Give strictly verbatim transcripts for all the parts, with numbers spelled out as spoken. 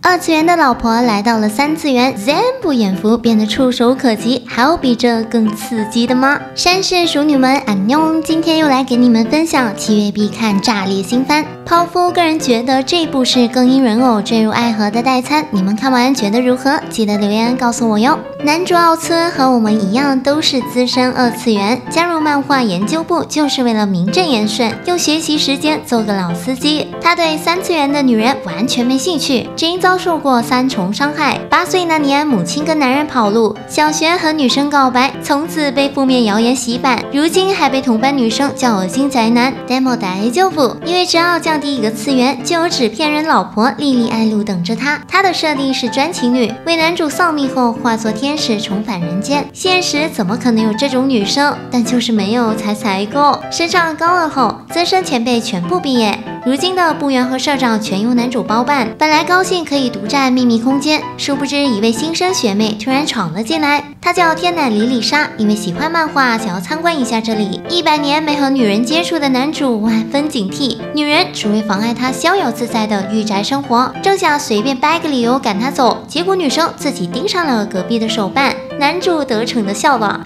二次元的老婆来到了三次元，全部眼福变得触手可及，还有比这更刺激的吗？山氏熟女们，安妞，今天又来给你们分享七月必看炸裂新番。泡芙个人觉得这部是更因人偶坠入爱河的代餐，你们看完觉得如何？记得留言告诉我哟。男主奥村和我们一样都是资深二次元，加入漫画研究部就是为了名正言顺用学习时间做个老司机。他对三次元的女人完全没兴趣，只因遭受过三重伤害。八岁那年，母亲跟男人跑路，小学和女生告白，从此被负面谣言洗版，如今还被同班女生叫恶心宅男。demo 大丈夫，因为只要降低一个次元，就有纸片人老婆莉莉爱露等着他。他的设定是专情女，为男主丧命后化作天使重返人间。现实怎么可能有这种女生？但就是没有才才够。升上高二后，资深前辈全部毕业，如今的部员和社长全由男主包办。本来高兴可以独占秘密空间，殊不知一位新生学妹突然闯了进来。她叫天乃里里莎，因为喜欢漫画，想要参观一下这里。一百年没和女人接触的男主万分警惕，女人只会妨碍他逍遥自在的御宅生活，正想随便掰个理由赶他走，结果女生自己盯上了隔壁的手办。男主得逞的笑了。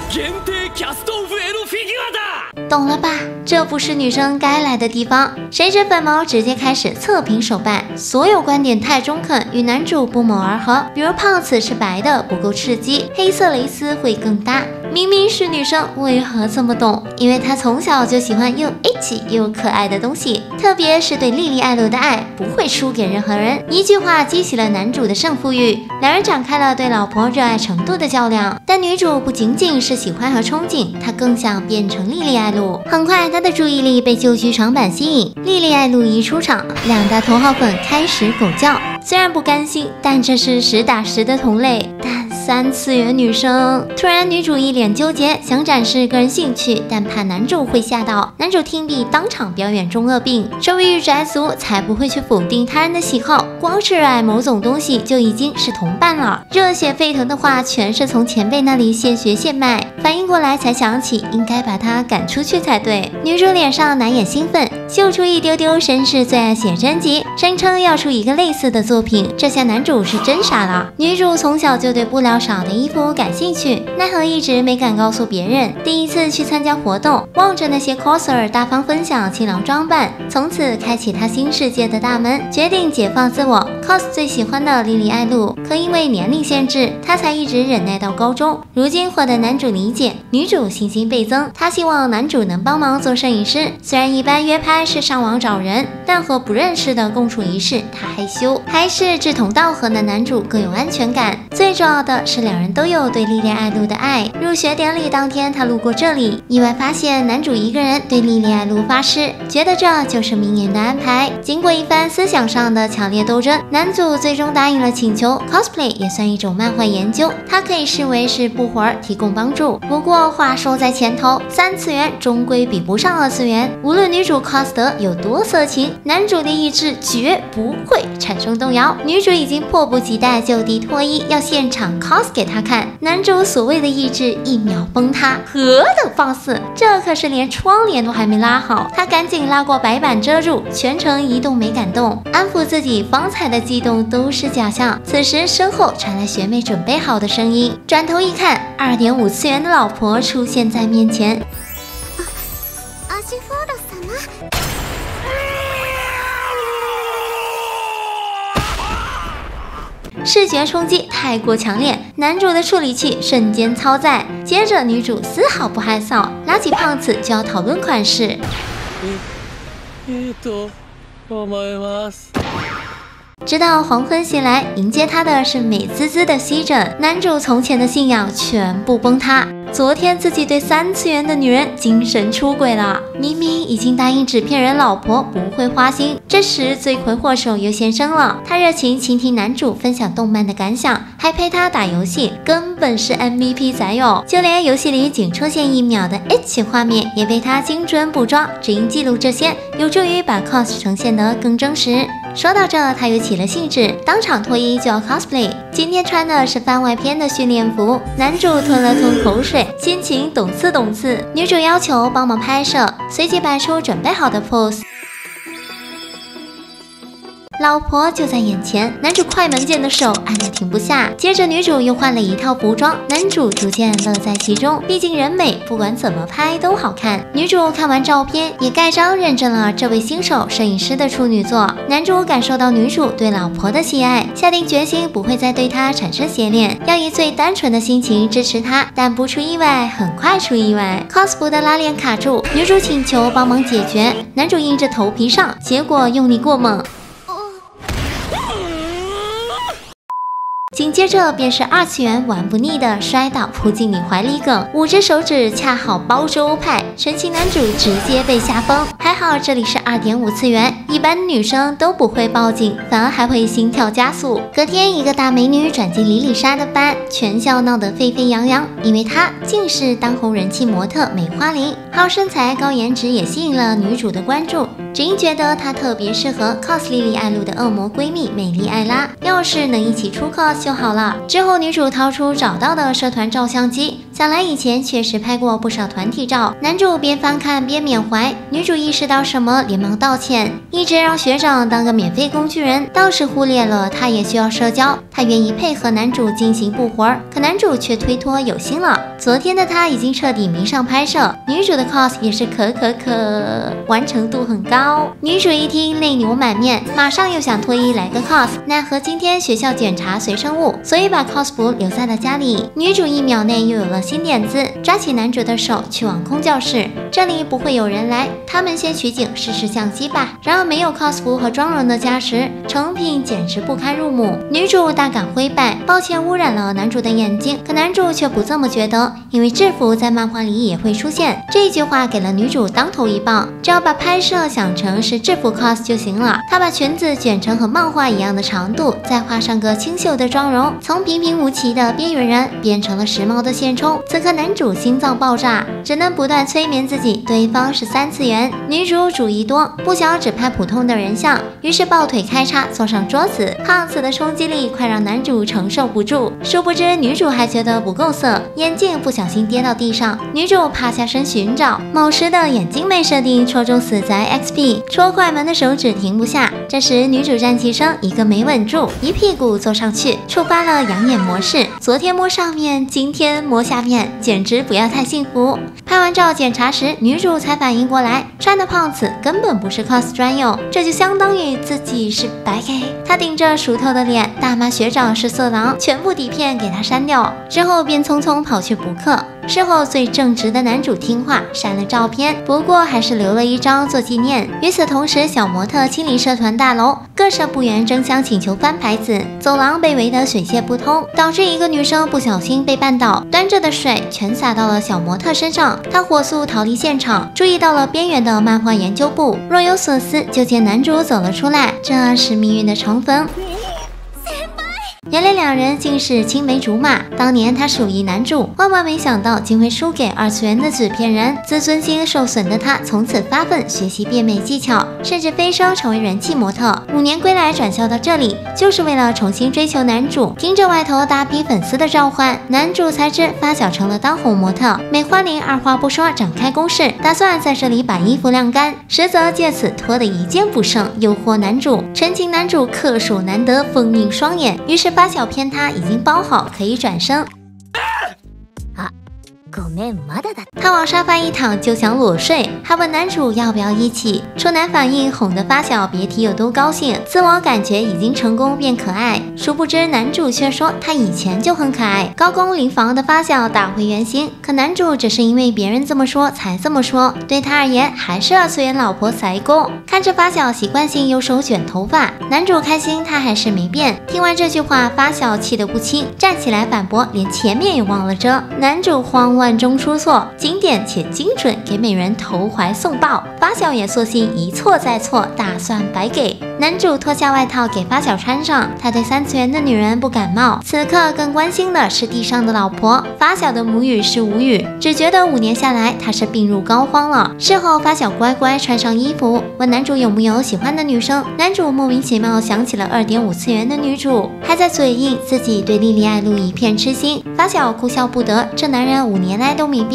懂了吧？这不是女生该来的地方。谁知粉毛直接开始测评手办，所有观点太中肯，与男主不谋而合。比如胖子是白的不够刺激，黑色蕾丝会更搭。明明是女生，为何这么懂？因为她从小就喜欢又 H 又可爱的东西，特别是对莉莉爱露的爱不会输给任何人。一句话激起了男主的胜负欲，两人展开了对老婆热爱程度的较量。但女主不仅仅是喜欢和憧憬，她更想变成莉莉爱露。很快，她的注意力被旧剧场版吸引，莉莉爱露一出场，两大头号粉开始狗叫。虽然不甘心，但这是实打实的同类。但三次元女生，突然女主一脸纠结，想展示个人兴趣，但怕男主会吓到。男主听毕当场表演中二病，身为御宅族才不会去否定他人的喜好，光是热爱某种东西就已经是同伴了。热血沸腾的话全是从前辈那里现学现卖，反应过来才想起应该把他赶出去才对。女主脸上难掩兴奋，秀出一丢丢绅士最爱写真集，声称要出一个类似的作品。这下男主是真傻了。女主从小就对布料少的衣服感兴趣，奈何一直没敢告诉别人。第一次去参加活动，望着那些 coser 大方分享清凉装扮，从此开启她新世界的大门，决定解放自我 cos 最喜欢的莉莉爱露。可因为年龄限制，她才一直忍耐到高中。如今获得男主理解，女主信心倍增，她希望男主能帮忙做摄影师。虽然一般约拍是上网找人，但和不认识的共处一室，她害羞。还是志同道合的男主更有安全感。最重要的是，两人都有对莉莉爱露的爱。入学典礼当天，他路过这里，意外发现男主一个人对莉莉爱露发誓，觉得这就是明年的安排。经过一番思想上的强烈斗争，男主最终答应了请求。cosplay 也算一种漫画研究，它可以视为是不活儿提供帮助。不过话说在前头，三次元终归比不上二次元。无论女主 cos 得有多色情，男主的意志绝不会产生动摇。女主已经迫不及待就地脱衣，要现场 cos 给他看。男主所谓的意志一秒崩塌，何等放肆！这可是连窗帘都还没拉好，他赶紧拉过白板遮住，全程一动没敢动，安抚自己方才的激动都是假象。此时身后传来学妹准备好的声音，转头一看， 二点五 次元的老婆出现在面前。视觉冲击太过强烈，男主的处理器瞬间超载。接着女主丝毫不害臊，拉起胖子就要讨论款式。直到黄昏袭来，迎接他的是美滋滋的西枕。男主从前的信仰全部崩塌。昨天自己对三次元的女人精神出轨了，明明已经答应纸片人老婆不会花心。这时罪魁祸首又现身了，他热情倾听男主分享动漫的感想，还陪他打游戏，根本是 M V P 仔友。就连游戏里仅出现一秒的 H 画面也被他精准捕捉，只因记录这些有助于把 cos 呈现得更真实。说到这，他又起了兴致，当场脱衣就要 cosplay。今天穿的是番外篇的训练服，男主吞了吞口水，心情懂次懂次。女主要求帮忙拍摄，随即摆出准备好的 pose。 老婆就在眼前，男主快门键的手按得停不下。接着女主又换了一套服装，男主逐渐乐在其中，毕竟人美，不管怎么拍都好看。女主看完照片，也盖章认证了这位新手摄影师的处女作。男主感受到女主对老婆的喜爱，下定决心不会再对她产生邪念，要以最单纯的心情支持她。但不出意外，很快出意外 ，cos 服的拉链卡住，女主请求帮忙解决，男主硬着头皮上，结果用力过猛。紧接着便是二次元玩不腻的摔倒扑进你怀里梗，五只手指恰好包住欧派，纯情男主直接被吓疯。还好这里是 二点五 次元，一般女生都不会报警，反而还会心跳加速。隔天一个大美女转进李李莎的班，全校闹得沸沸扬扬，因为她竟是当红人气模特梅花琳，好身材高颜值也吸引了女主的关注。只因觉得她特别适合 cos 莉莉爱露的恶魔闺蜜美丽艾拉，要是能一起出 cos 就好了。之后女主掏出找到的社团照相机，想来以前确实拍过不少团体照。男主边翻看边缅怀，女主意识到什么连忙道歉，一直让学长当个免费工具人，倒是忽略了她也需要社交。她愿意配合男主进行部活，可男主却推脱有心了。昨天的她已经彻底迷上拍摄，女主的 cos 也是可可可，完成度很高。女主一听泪流满面，马上又想脱衣来个 cos， 奈何今天学校检查随身物，所以把 cos 服留在了家里。女主一秒内又有了新点子，抓起男主的手去往空教室，这里不会有人来，他们先取景试试相机吧。然而没有 cos 服和妆容的加持，成品简直不堪入目。女主大感灰败，抱歉污染了男主的眼睛，可男主却不这么觉得，因为制服在漫画里也会出现。这一句话给了女主当头一棒，只要把拍摄想成是制服 cos 就行了。她把裙子卷成和漫画一样的长度，再画上个清秀的妆容，从平平无奇的边缘人变成了时髦的现充。此刻男主心脏爆炸，只能不断催眠自己对方是三次元。女主主意多，不想只拍普通的人像，于是抱腿开叉坐上桌子，胖子的冲击力快让男主承受不住。殊不知女主还觉得不够色，眼镜不小心跌到地上，女主趴下身寻找，某时的眼睛妹设定戳中死宅 X P， 戳快门的手指停不下。这时女主站起身，一个没稳住，一屁股坐上去，触发了养眼模式。昨天摸上面，今天摸下面，简直不要太幸福。拍完照检查时，女主才反应过来，穿的胖子根本不是 cos 专用，这就相当于自己是白给。她顶着熟透的脸，大骂学长是色狼，全部底片给他删掉，之后便匆匆跑去补课。事后最正直的男主听话删了照片，不过还是留了一张做纪念。与此同时，小模特清理社团大楼，各社部员争相请求翻牌子，走廊被围得水泄不通，导致一个女生不小心被绊倒，端着的水全洒到了小模特身上。她火速逃离现场，注意到了边缘的漫画研究部，若有所思，就见男主走了出来，这是命运的重逢。原来两人竟是青梅竹马，当年他属于男主，万万没想到竟会输给二次元的纸片人。自尊心受损的他从此发奋学习变美技巧，甚至飞升成为人气模特。五年归来转校到这里，就是为了重新追求男主。听着外头大批粉丝的召唤，男主才知发小成了当红模特。梅花琳二话不说展开攻势，打算在这里把衣服晾干，实则借此脱得一件不剩，诱惑男主。纯情男主恪守难得，封印双眼，于是发小骗他已经包好，可以转身。他往沙发一躺就想裸睡，还问男主要不要一起。处男反应哄得发小别提有多高兴，自我感觉已经成功变可爱。殊不知男主却说他以前就很可爱。高工临房的发小打回原形，可男主只是因为别人这么说才这么说，对他而言还是二次元老婆才攻。看着发小习惯性用手卷头发，男主开心他还是没变。听完这句话，发小气得不轻，站起来反驳连前面也忘了遮。男主慌乱中出错，经典且精准给美人投怀送抱，发小也索性一错再错，打算白给。男主脱下外套给发小穿上，他对三次元的女人不感冒，此刻更关心的是地上的老婆。发小的母语是无语，只觉得五年下来他是病入膏肓了。事后发小乖乖穿上衣服，问男主有没有喜欢的女生，男主莫名其妙想起了 二点五 次元的女主，还在嘴硬自己对莉莉爱露一片痴心。发小哭笑不得，这男人五年来都没变，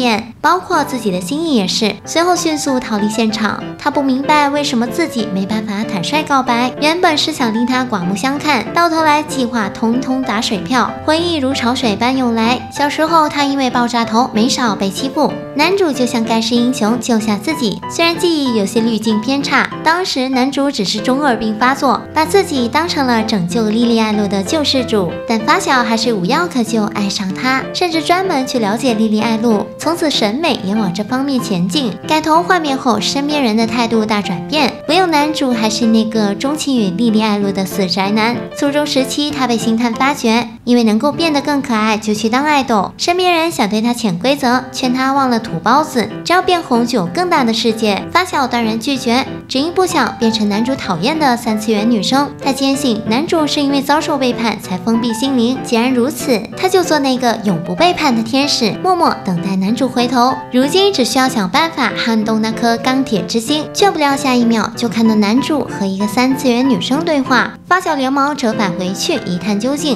包括自己的心意也是。随后迅速逃离现场。他不明白为什么自己没办法坦率告白，原本是想令他刮目相看，到头来计划通通打水漂。回忆如潮水般涌来，小时候他因为爆炸头没少被欺负，男主就像盖世英雄救下自己。虽然记忆有些滤镜偏差，当时男主只是中二病发作，把自己当成了拯救莉莉艾露的救世主，但发小还是无药可救，爱上他，甚至专门去了解莉莉艾露，从此审美也往这方面前进。改头换面后，身边人的态度大转变，唯有男主还是那个钟情于莉莉艾露的死宅男。初中时期，他被星探发掘，因为能够变得更可爱，就去当爱豆。身边人想对他潜规则，劝他忘了土包子，只要变红就有更大的世界。发小当然拒绝，只因不想变成男主讨厌的三次元女生。他坚信男主是因为遭受背叛才封闭心灵，既然如此，他就做那个永不背叛的天使，默默等待男主回头。如今只需要想办法撼动那颗钢铁之心，却不料下一秒就看到男主和一个三次元女生对话。发小连忙折返回去一探究竟。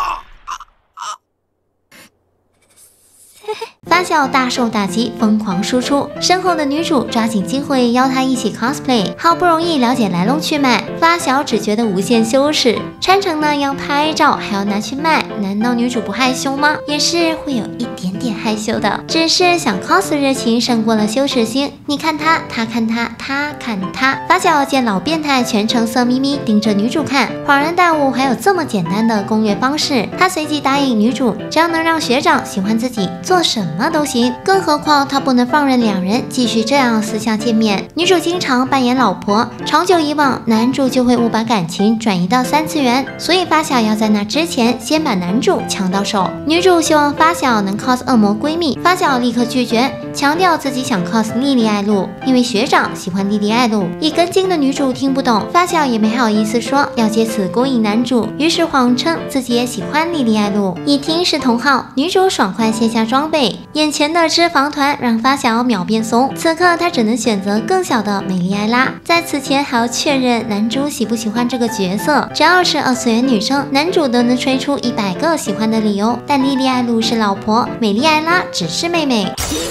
发小大受打击，疯狂输出。身后的女主抓紧机会邀他一起 cosplay， 好不容易了解来龙去脉，发小只觉得无限羞耻，穿成那样拍照还要拿去卖，难道女主不害羞吗？也是会有一点点害羞的，只是想 cos 的热情胜过了羞耻心。你看他，他看他，他看他。发小见老变态全程色眯眯盯着女主看，恍然大悟还有这么简单的攻略方式。他随即答应女主，只要能让学长喜欢自己，做什么都行。更何况他不能放任两人继续这样私下见面。女主经常扮演老婆，长久以往，男主就会误把感情转移到三次元，所以发小要在那之前先把男主抢到手。女主希望发小能 cos 恶魔闺蜜，发小立刻拒绝，强调自己想 cos 莉莉艾露，因为学长喜欢莉莉艾露。一根筋的女主听不懂，发小也没好意思说，要借此勾引男主，于是谎称自己也喜欢莉莉艾露。一听是同号，女主爽快卸下装备，眼前的脂肪团让发小秒变怂。此刻他只能选择更小的美丽艾拉。在此前还要确认男主喜不喜欢这个角色，只要是二次元女生，男主都能吹出一百个喜欢的理由。但莉莉艾露是老婆，美丽艾拉只是妹妹。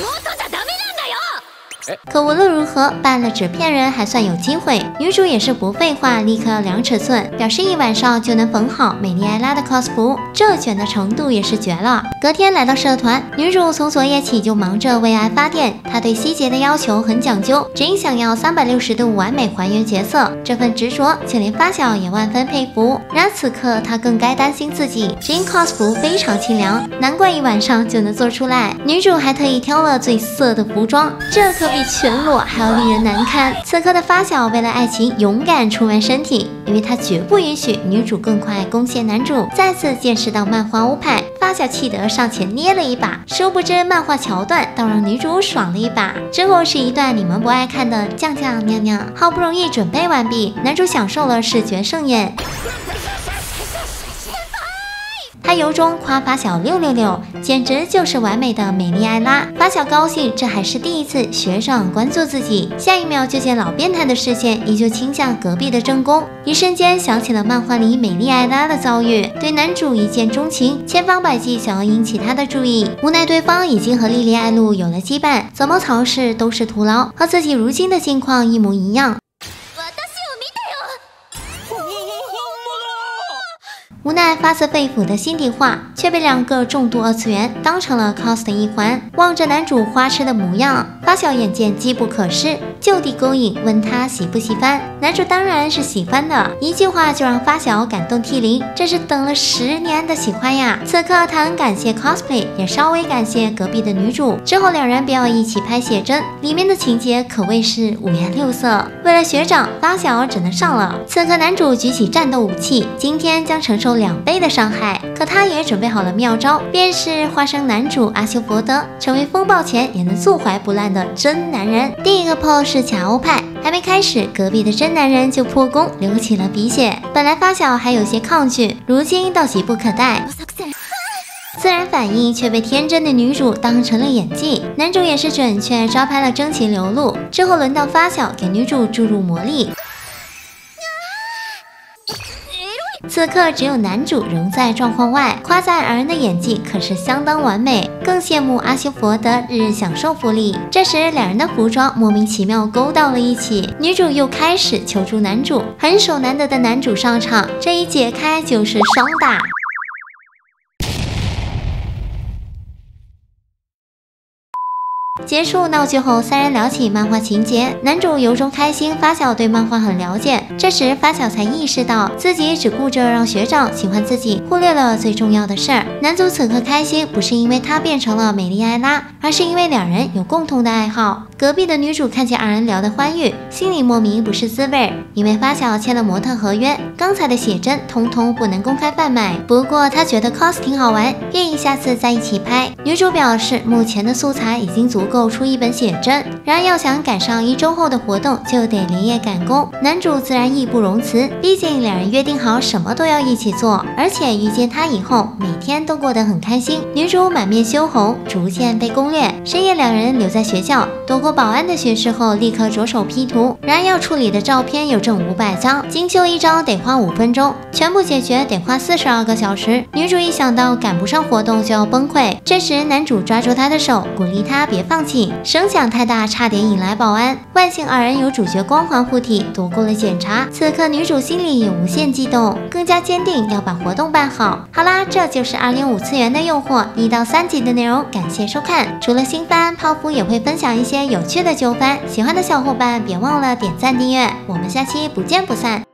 可无论如何，办了纸片人还算有机会。女主也是不废话，立刻量尺寸，表示一晚上就能缝好美丽艾拉的 cos 服，这卷的程度也是绝了。隔天来到社团，女主从昨夜起就忙着为爱发电，她对细节的要求很讲究，只因想要三百六十度完美还原角色，这份执着就连发小也万分佩服。然而此刻她更该担心自己，只因 cos 服非常清凉，难怪一晚上就能做出来。女主还特意挑了最色的服装，这可比全裸还要令人难堪。此刻的发小为了爱情勇敢出卖身体，因为他绝不允许女主更快攻陷男主。再次见识到漫画屋派，发小气得上前捏了一把，殊不知漫画桥段倒让女主爽了一把。之后是一段你们不爱看的酱酱酿酿。好不容易准备完毕，男主享受了视觉盛宴。他由衷夸发小六六六，简直就是完美的美丽艾拉。发小高兴，这还是第一次学长关注自己。下一秒就见老变态的视线依旧倾向隔壁的正宫，一瞬间想起了漫画里美丽艾拉的遭遇，对男主一见钟情，千方百计想要引起他的注意。无奈对方已经和莉莉艾露有了羁绊，怎么尝试都是徒劳，和自己如今的境况一模一样。无奈发自肺腑的心底话，却被两个重度二次元当成了 cos 的一环。望着男主花痴的模样，发小眼见机不可失，就地勾引，问他喜不喜欢。男主当然是喜欢的，一句话就让发小感动涕零，这是等了十年的喜欢呀！此刻他很感谢 cosplay， 也稍微感谢隔壁的女主。之后两人便要一起拍写真，里面的情节可谓是五颜六色。为了学长，发小只能上了。此刻男主举起战斗武器，今天将承受两倍的伤害，可他也准备好了妙招，便是化身男主阿修佛德，成为风暴前也能坐怀不乱的真男人。第一个 pose 是卡欧派，还没开始，隔壁的真男人就破功，流起了鼻血。本来发小还有些抗拒，如今倒急不可待。自然反应却被天真的女主当成了演技，男主也是准确招拍了真情流露。之后轮到发小给女主注入魔力。 此刻只有男主仍在状况外，夸赞二人的演技可是相当完美，更羡慕阿修佛的日日享受福利。这时两人的服装莫名其妙勾到了一起，女主又开始求助男主，很手难得的男主上场，这一解开就是双打。结束闹剧后，三人聊起漫画情节，男主由衷开心，发小对漫画很了解。这时发小才意识到自己只顾着让学长喜欢自己，忽略了最重要的事儿。男主此刻开心，不是因为他变成了美丽艾拉，而是因为两人有共同的爱好。隔壁的女主看见二人聊得欢愉，心里莫名不是滋味，因为发小签了模特合约，刚才的写真通通不能公开贩卖。不过他觉得 cos 挺好玩，愿意下次再一起拍。女主表示目前的素材已经足够出一本写真，然而要想赶上一周后的活动，就得连夜赶工。男主自然义不容辞，毕竟两人约定好什么都要一起做，而且遇见他以后，每天都过得很开心。女主满面羞红，逐渐被攻略。深夜两人留在学校，躲过保安的巡视后，立刻着手 P 图。然而要处理的照片有整五百张，精修一张得花五分钟，全部解决得花四十二个小时。女主一想到赶不上活动就要崩溃，这时男主抓住她的手，鼓励她别放弃。声响太大，差点引来保安。万幸二人有主角光环护体，躲过了检查。此刻女主心里也无限激动，更加坚定要把活动办好。好啦，这就是二零五次元的诱惑一到三集的内容，感谢收看。除了新番，泡芙也会分享一些有趣的旧番，喜欢的小伙伴别忘了点赞订阅，我们下期不见不散。